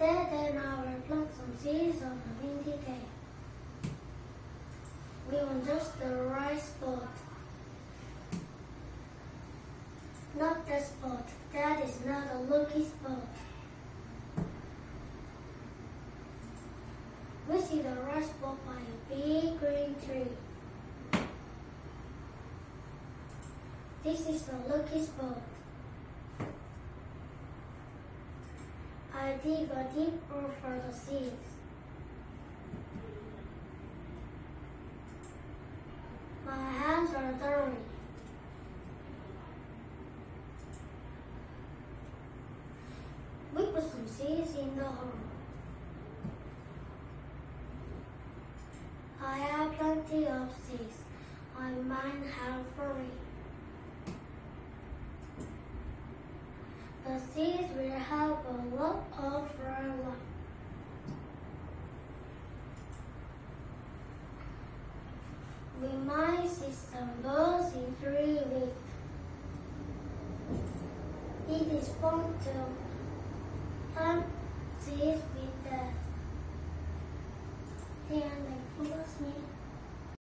Then I will plant some seeds on a windy day. We want just the right spot. Not that spot. That is not a lucky spot. We see the right spot by a big green tree. This is the lucky spot. I dig a deep hole for the seeds. My hands are dirty. We put some seeds in the hole. I have plenty of seeds. I might have 3. The seeds will have a lot of fertilizer. We might see some bugs in 3 weeks. It is fun to plant seeds with that. And they follow me.